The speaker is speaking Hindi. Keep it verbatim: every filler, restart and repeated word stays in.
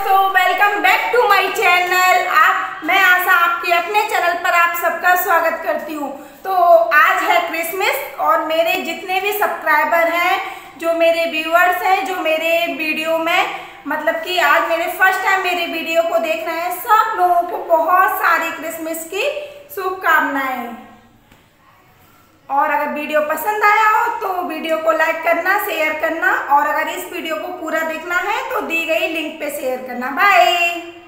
दोस्तों, welcome back to my channel. आप मैं आशा आपके अपने चैनल पर आप सबका स्वागत करती हूँ। तो आज है क्रिसमस और मेरे जितने भी सब्सक्राइबर हैं, जो मेरे व्यूअर्स हैं, जो मेरे वीडियो में मतलब कि आज मेरे फर्स्ट टाइम मेरे वीडियो को देख रहे हैं, सब लोगों को बहुत सारी क्रिसमस की शुभकामनाएं। और अगर वीडियो पसंद आया हो तो वीडियो को लाइक करना, शेयर करना और अगर इस वीडियो को पूरा देखना है तो दी गई लिंक पे शेयर करना। बाय।